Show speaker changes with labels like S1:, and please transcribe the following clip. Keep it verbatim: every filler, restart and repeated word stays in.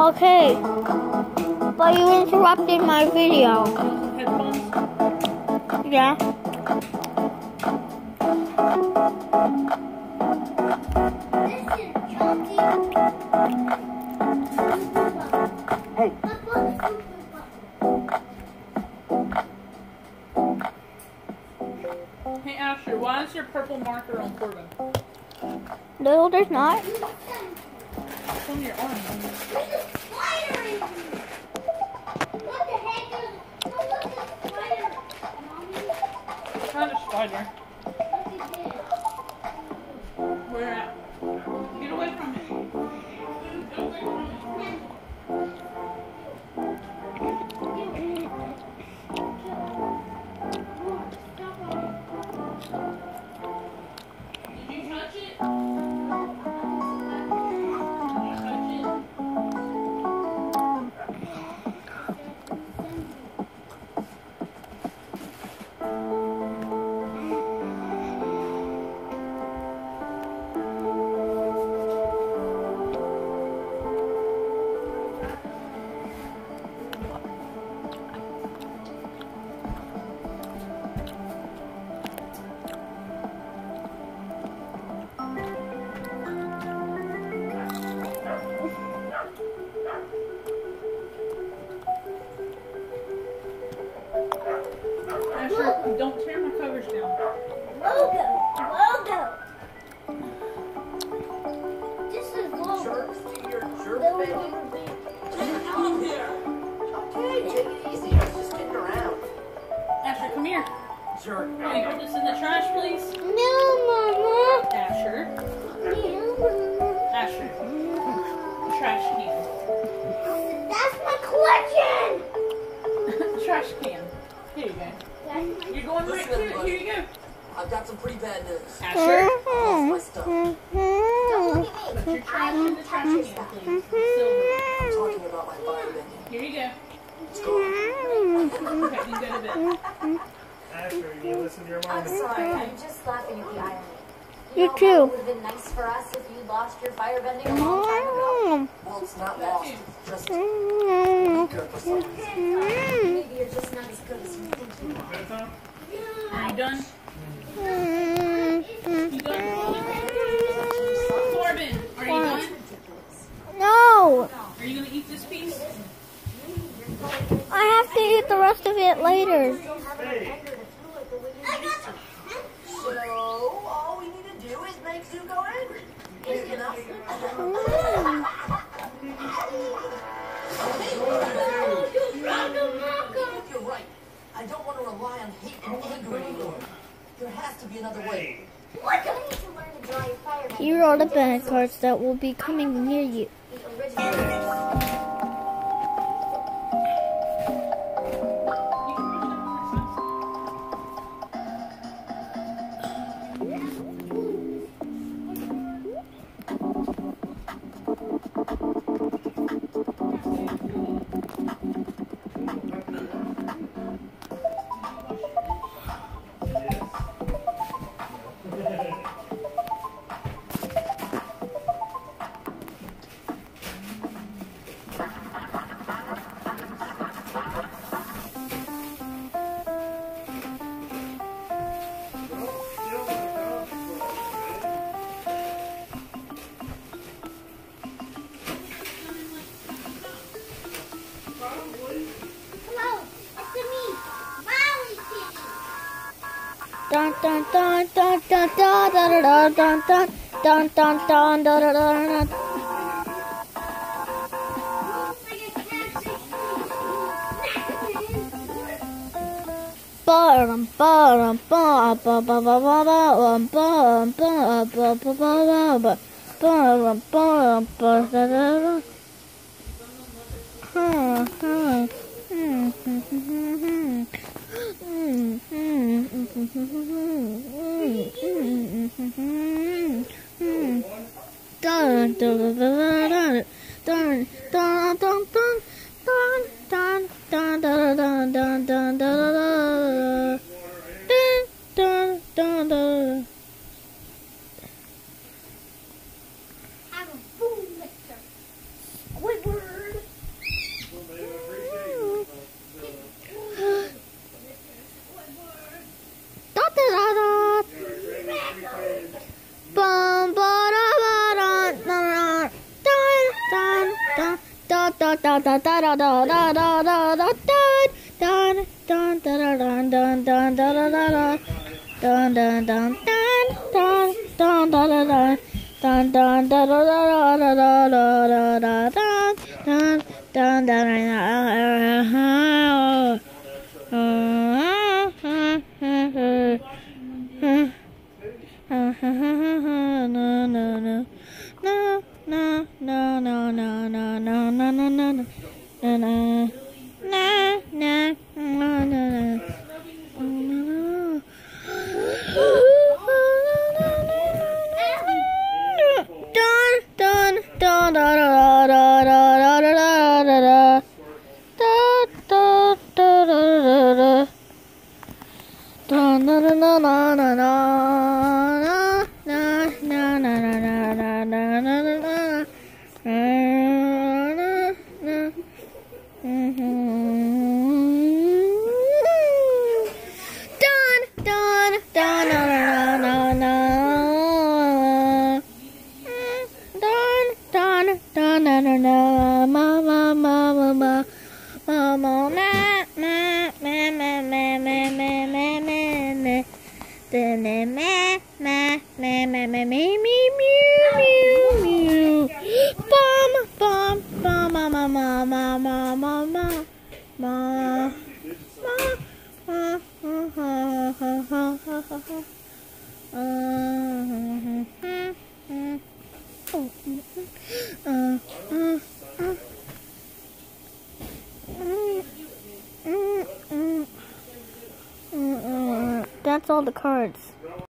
S1: Okay, but you interrupted my video. Yeah.
S2: Hey.
S3: Hey Asher, why is there purple marker on Corbin?
S1: No, there's not.
S3: It's on your arm. Not a spider. Where at? Get away from it. Get away from it. Did you touch it? Did you touch it? Asher, don't tear my covers down.
S4: Logo! Logo! This is logo.
S2: Jerks, your jerk
S4: Logo.
S2: baby. Get out of here. Okay, take it easy. I was just kidding around.
S3: Asher, come here.
S2: Jerk.
S3: Can you put this in the trash, please?
S1: No, Mama.
S3: Asher.
S4: No, Mama.
S3: Asher. Trash can.
S4: That's my collection!
S3: Trash can. Here you go. You're going right to it. Here you go.
S2: I've got some pretty bad news.
S3: Asher.
S2: I lost my stuff.
S4: Don't look
S3: Put
S4: at
S3: your
S4: me.
S3: trash in the trash can, please. Silver.
S2: I'm talking about my fire bending.
S3: Here you go.
S2: It's gone.
S3: Okay, you go to bed.
S5: Asher, you listen to your mom.
S6: I'm sorry, I'm just laughing at the irony.
S1: You
S6: know,
S1: too.
S6: It would have been nice for us if you lost your firebending a long time ago.
S2: Well, it's not lost. It's just
S1: Mm.
S2: weaker for some reason.
S6: Maybe you're just not as good as you think you are.
S5: Bedtime?
S3: Are you done?
S1: Mm.
S3: You done? Corbin, are you done?
S1: No,
S3: Are you gonna eat this piece?
S1: I have to eat the rest of it later.
S5: Hey,
S2: So, all we need to do is make Zuko angry. Easy enough. You're right. I don't want to rely on hate and anger anymore. There has to be another way.
S4: What?
S6: You need to learn to draw your firebending.
S1: Here are the band cards that will be coming near you.
S6: The original.
S4: Hello, it's me, Molly Kitty.
S1: Dun dun dun dun dun dun dun dun dun dun dun dun dun dun dun dun. Bum bum bum bum bum bum bum bum bum bum bum bum bum bum bum bum bum. Hmm hmm hmm hmm hmm hmm hmm. Dun dun dun dun dun dun dun dun dun dun dun dun dun dun dun dun dun dun dun.
S4: I'm a boom mixer. Squidward.
S1: dun dun dun dun dun dun dun dun dun dun dun dun dun dun dun That's all the cards.